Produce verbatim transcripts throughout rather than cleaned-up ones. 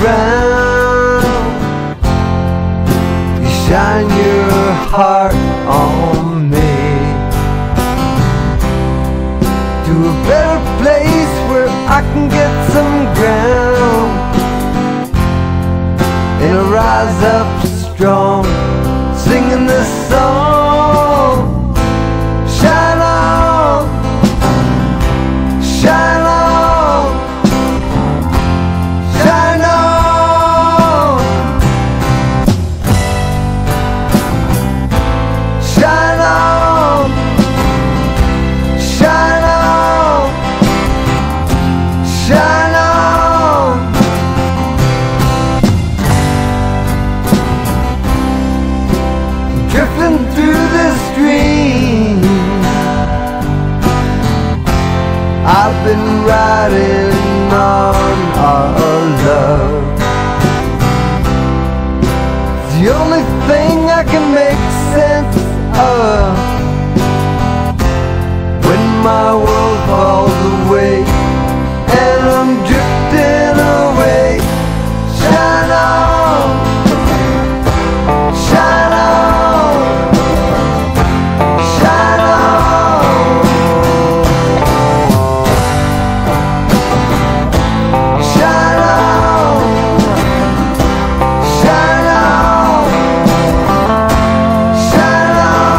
ground. You shine your heart on me to a better place where I can get some ground and rise up strong, singing this song. Shine on, shine on, shine on, shine on, shine on, shine on. Drifting through this dream, I've been riding on our love. It's the only thing I can make sense of when my world falls away and I'm drifting away. Shine on, shine on, shine on, shine on, shine on, shine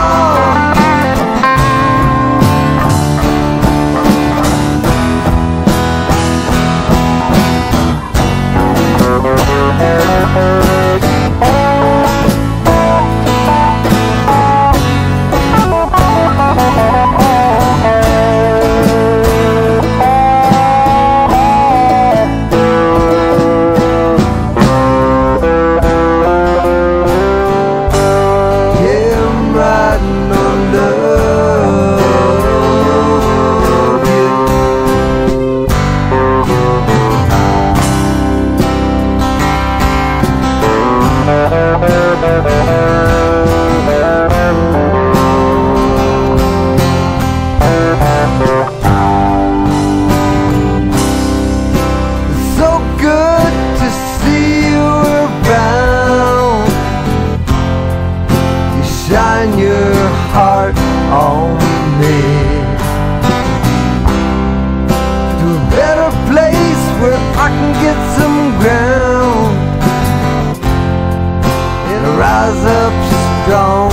shine your heart on me to a better place where I can get some ground and rise up strong.